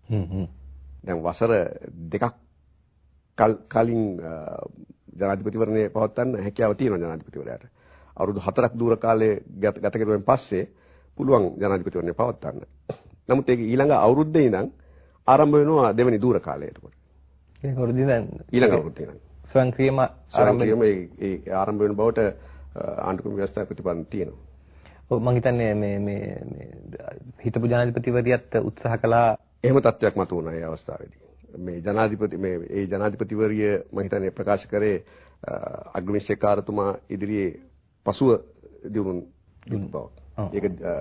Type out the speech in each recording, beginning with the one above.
දැන් වසර දෙකක් කලින් ජනාධිපතිවරණය පවත්වන්න හැකියාව තියෙනවා ජනාධිපතිවරයාට. අවුරුදු 4ක් දුර කාලේ ගත කෙරුවෙන් පස්සේ පුළුවන් ජනාධිපතිවරණය පවත්වන්න. නමුත් ඒක ඊළඟ අවුරුද්දේ ඉඳන් ආරම්භ වෙනවා දෙවෙනි දුර කාලය එතකොට. ඊළඟ අවුරුද්දේ ඉඳන් ස්වයංක්‍රීයම ආරම්භ වෙන බවට ආණ්ඩුක්‍රම ව්‍යවස්ථාවේ ප්‍රතිපාදන තියෙනවා. ඔව් මම හිතන්නේ මේ හිටපු ජනාධිපතිවරියත් උත්සාහ කළා එහෙම තත්ත්වයක් මතුවුණා ඒ අවස්ථාවේදී. මේ ජනාධිපතිවරිය මම හිතන්නේ ප්‍රකාශ කරේ අග්‍රවිනිශ්චයකාරතුමා ඉදිරියේ පසුව දිනුන බව. ඒක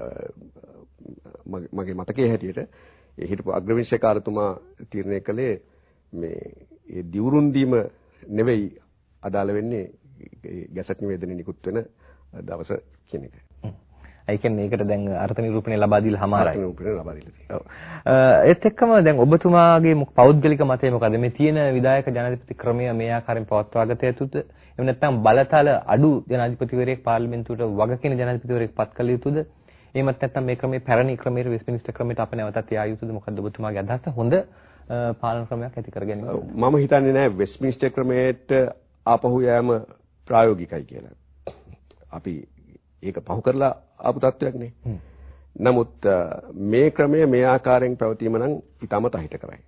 මගේ මතකයේ හැටියට ඒ හිටපු අග්‍රවිනිශ්චයකාරතුමා තීරණය කළේ මේ ඒ දිවුරුන් දීම නෙවෙයි අදාළ වෙන්නේ ගැසට් නිවේදනය නිකුත් වෙන දවස කියන එක. ඒ කියන්නේ ඒකට දැන් අර්ථ නිරූපණය ලබා දීලා හමාරයි. අර්ථ නිරූපණය ලබා දීලා තියෙනවා. ඔව්. ඒත් එක්කම දැන් ඔබතුමාගේ පෞද්ගලික මතය මොකද? මේ තියෙන විධායක ජනාධිපති ක්‍රමය මේ ආකාරයෙන් පවත්වාගත යුතුද? එහෙම නැත්නම් බලතල අඩු ජනාධිපතිවරයෙක් පාර්ලිමේන්තුවට වගකින ජනාධිපතිවරයෙක් පත් කළ යුතුද? එහෙමත් නැත්නම් මේ ක්‍රමයේ පැරණි ක්‍රමයේ වෙස්ට්මින්ස්ටර් ක්‍රමයට අප නැවතත් යා යුතුද? මොකද්ද ඔබතුමාගේ අදහස? හොඳ පාලන ක්‍රමයක් ඇති කර ගැනීම. මම හිතන්නේ නැහැ වෙස්ට්මින්ස්ටර් ක්‍රමයට ආපහු යෑම ප්‍රායෝගිකයි කියලා. අපි ඒක පහු කරලා ආපු තත්වයක් නේ. නමුත් මේ ක්‍රමය මේ ආකාරයෙන් පැවතීම නම් ඊටමත් අහිතකරයි.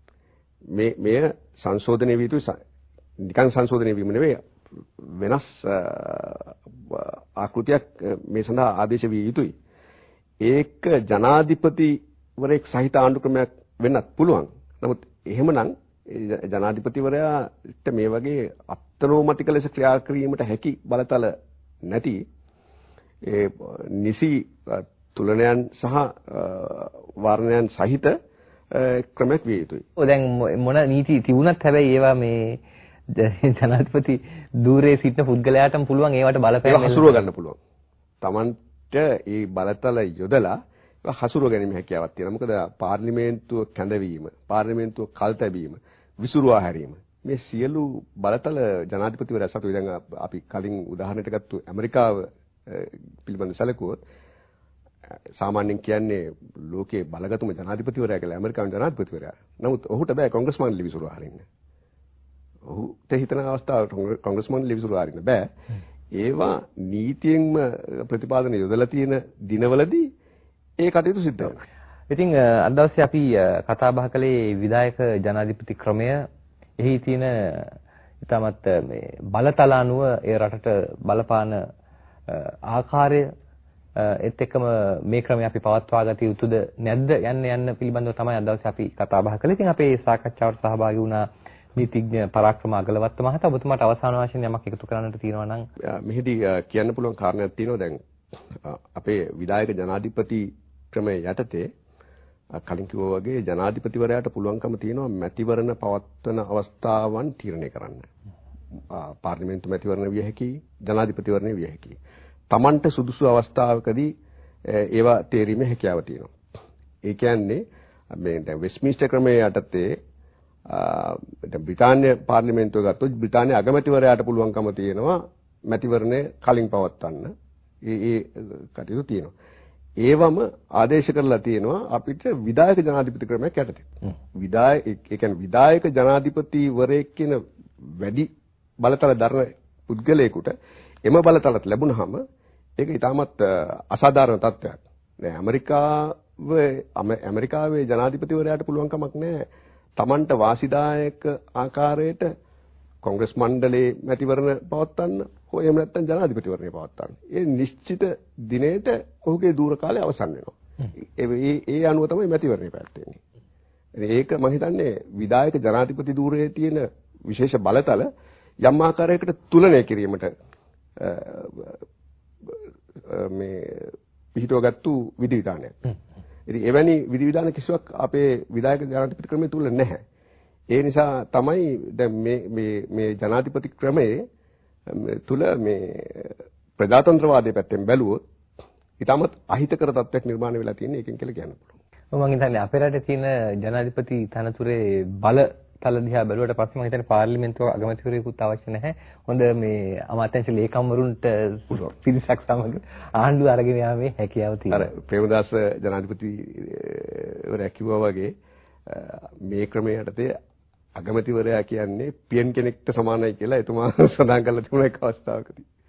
මෙය සංශෝධනය විය යුතුයි. නිකන් සංශෝධනය වීම නෙවෙයි වෙනස් ආකෘතියක් මේ සඳහා ආදේශ විය යුතුයි. ඒක ජනාධිපතිවරයෙක් සහිත ආණ්ඩු ක්‍රමයක් වෙන්නත් පුළුවන්. නමුත් එහෙමනම් ජනාධිපතිවරයාට මේ වගේ අත්නෝමතික ලෙස ක්‍රියා කිරීමට හැකි බලතල නැති ඒ නිසි තුලනයන් සහ වර්ණයන් සහිත ක්‍රමයක් විය යුතුයි. ඔව් දැන් මොන නීති තිබුණත් හැබැයි ඒවා මේ ජනාධිපති ධූරයේ සිටින පුද්ගලයාටම පුළුවන් ඒවට බලපෑම් හසුරුව ගන්න පුළුවන්. Tamanට ඒ බලතල යොදලා හසුරුව ගැනීම හැකියාවක් තියෙනවා. මොකද පාර්ලිමේන්තුව කැඳවීම, පාර්ලිමේන්තුව කල්තැබීම, විසුරුවා හැරීම මේ සියලු බලතල ජනාධිපතිවරයා සතුයි. දැන් අපි කලින් උදාහරණයක් ගත්තු ඇමරිකාව පිළිබඳ සැලකුවොත් සාමාන්‍යයෙන් කියන්නේ ලෝකයේ බලගතුම ජනාධිපතිවරයා කියලා ඇමරිකානු ජනාධිපතිවරයා. නමුත් ඔහුට බෑ කොංග්‍රස් මණ්ඩල විසුරුවා හරින්න. ඔහුට හිතන අවස්ථාවට කොංග්‍රස් මණ්ඩල විසුරුවා හරින්න බෑ. ඒවා නීතියෙන්ම ප්‍රතිපාදන යොදලා තියෙන දිනවලදී ඒ කටයුතු සිද්ධ වෙනවා. ඉතින් අද දවසේ අපි කතා බහ කළේ විධායක ජනාධිපති ක්‍රමය. එහි තියෙන ඊටමත් මේ බලතල අනුව ඒ රටට බලපාන ආකාරය ඒත් එක්කම මේ ක්‍රමය අපි පවත්වා ගත යුතුද නැද්ද යන්න පිළිබඳව තමයි අද දවසේ අපි කතා බහ කළේ. ඉතින් අපේ සාකච්ඡාවට සහභාගී වුණා නීතිඥ පරාක්‍රම අගලවත්ත මහතා. ඔබතුමාට අවසාන වශයෙන් යමක් එකතු කරන්නට තියෙනවා නම් මෙහිදී කියන්න පුළුවන් කාරණයක් තියෙනවා. දැන් අපේ විධායක ජනාධිපති ක්‍රමයේ යටතේ කලින් කිව්වා වගේ ජනාධිපතිවරයාට පුළුවන්කම තියෙනවා මැතිවරණ පවත්වන අවස්ථාවන් තීරණය කරන්න. පාර්ලිමේන්තු මැතිවරණ විය හැකියි, ජනාධිපතිවරණය විය හැකියි. Tamanට සුදුසු අවස්ථාවකදී ඒවා තේරීමේ හැකියාව තියෙනවා. ඒ කියන්නේ මේ දැන් වෙස්ට්මින්ස්ටර් ක්‍රමයේ යටතේ දැන් බ්‍රිතාන්‍ය පාර්ලිමේන්තුව ගත්තොත් බ්‍රිතාන්‍ය අගමැතිවරයාට පුළුවන්කම තියෙනවා මැතිවරණය කලින් පවත්වන්න. ඒ කටයුතු තියෙනවා. ඒවම ආදේශ කරලා තියෙනවා අපිට විධායක ජනාධිපති ක්‍රමයක් යටතේ. ඒ කියන්නේ විධායක ජනාධිපතිවරයෙක් කියන වැඩි බලතල දරන පුද්ගලයෙකුට එම බලතලත් ලැබුණාම ඒක ඊටමත් අසාධාරණ තත්ත්වයක්. දැන් ඇමරිකාවේ ජනාධිපතිවරයාට පුළුවන් කමක් නැහැ Tamanට වාසිදායක ආකාරයට කොංග්‍රස් මණ්ඩලයේ මැතිවරණ පවත්වන්න හෝ එහෙම නැත්නම් ජනාධිපතිවරණය පවත්වන්න. ඒ නිශ්චිත දිනේට ඔහුගේ දූර කාලය අවසන් වෙනවා. ඒ අනුව තමයි මැතිවරණය පැවැත්වෙන්නේ. ඒක මම හිතන්නේ විධායක ජනාධිපති ධූරයේ තියෙන විශේෂ බලතල යම් ආකාරයකට තුලනය කිරීමට මේ පිහිටවගත්තු විධිවිධානයක්. ඉතින් එවැනි විධිවිධාන කිසිවක් අපේ විධායක ජනාධිපති ක්‍රමයේ තුල නැහැ. ඒ නිසා තමයි දැන් මේ ජනාධිපති ක්‍රමයේ තුල මේ ප්‍රජාතන්ත්‍රවාදයේ පැත්තෙන් බැලුවොත් ඊටමත් අහිතකර තත්ත්වයක් නිර්මාණය වෙලා තියෙන එකෙන් කියලා කියන්න පුළුවන්. මම හිතන්නේ අපේ රටේ තියෙන ජනාධිපති තනතුරේ බලතල දිහා බැලුවට පස්සේ මම හිතන්නේ පාර්ලිමේන්තුව අගමැතිවරයෙකුත් අවශ්‍ය නැහැ. හොඳ මේ අමාත්‍යාංශ ලේකම්වරුන්ට පිරිසක් සමග ආණ්ඩුව අරගෙන යාමේ හැකියාව තියෙනවා. අර ප්‍රේමදාස ජනාධිපතිවරයා කිව්වා වගේ මේ ක්‍රමයේ යටතේ අගමැතිවරයා කියන්නේ පියන් කෙනෙක්ට සමානයි කියලා එතුමා සඳහන් කරලා තිබුණා එක් අවස්ථාවකදී.